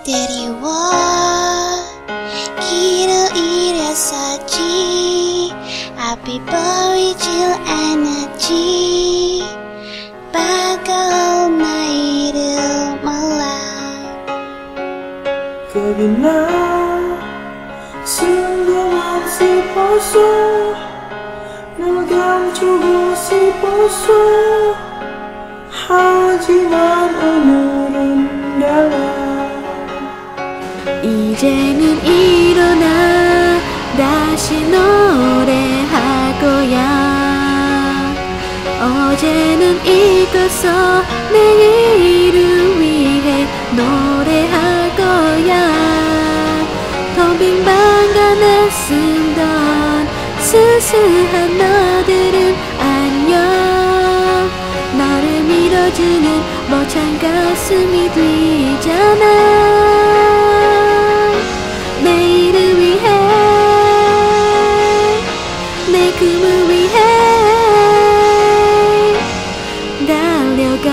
그리워 길을 잃었었지 앞이 보이질 않았지 반가운 나이를 몰라 거기 나 순간만 싶었어 널 감추고 싶었어 하지만 오늘은 달라 이제는 일어나 다시 노래할 거야 어제는 잊었어 내일을 위해 노래할 거야 텅 빈 방 안에 숨던 수수한 너들은 안녕 너를 밀어주는 벅찬 가슴이 되잖아 내일을 위해 내 꿈을 위해 달려가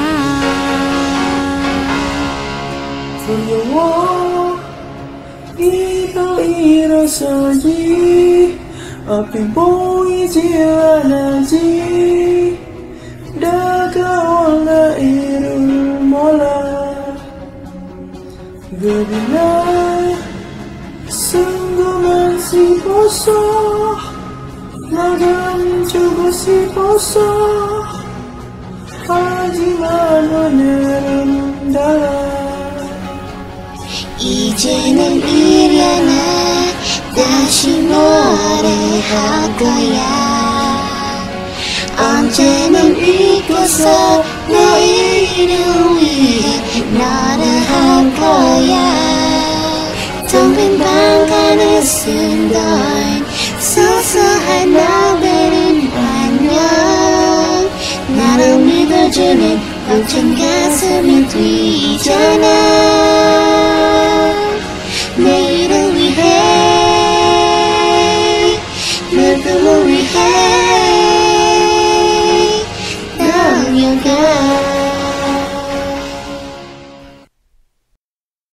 두려워 이도 일어서지 앞이 보이지 않아지 다가올 나이를 몰라 Baby 나 순간만 싶었어 나 감추고 싶었어 하지만 오늘은 달라 이제는 일어나 다시 노래할 거야 언제는 잊고서 내일을 위해 너를 할 거야 텅 빈 방 안에 숨던 소소한 너들은 안녕 나를 믿어주는 벅찬 가슴이 되잖아